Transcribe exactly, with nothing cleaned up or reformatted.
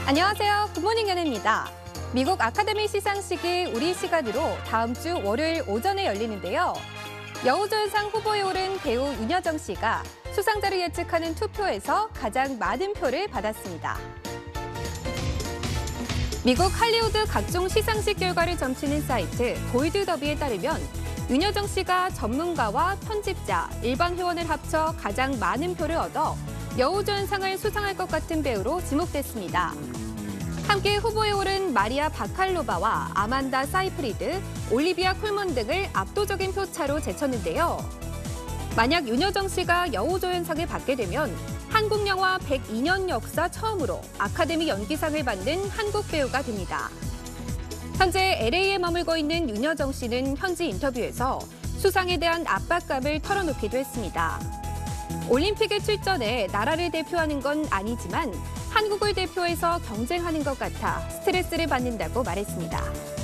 안녕하세요. 굿모닝 연예입니다. 미국 아카데미 시상식이 우리 시간으로 다음 주 월요일 오전에 열리는데요. 여우조연상 후보에 오른 배우 윤여정 씨가 수상자를 예측하는 투표에서 가장 많은 표를 받았습니다. 미국 할리우드 각종 시상식 결과를 점치는 사이트 골드더비에 따르면 윤여정 씨가 전문가와 편집자, 일반 회원을 합쳐 가장 많은 표를 얻어 여우조연상을 수상할 것 같은 배우로 지목됐습니다. 함께 후보에 오른 마리아 바칼로바와 아만다 사이프리드, 올리비아 콜먼 등을 압도적인 표차로 제쳤는데요. 만약 윤여정 씨가 여우조연상을 받게 되면 한국 영화 백이 년 역사 처음으로 아카데미 연기상을 받는 한국 배우가 됩니다. 현재 엘에이에 머물고 있는 윤여정 씨는 현지 인터뷰에서 수상에 대한 압박감을 털어놓기도 했습니다. 올림픽에 출전해 나라를 대표하는 건 아니지만 한국을 대표해서 경쟁하는 것 같아 스트레스를 받는다고 말했습니다.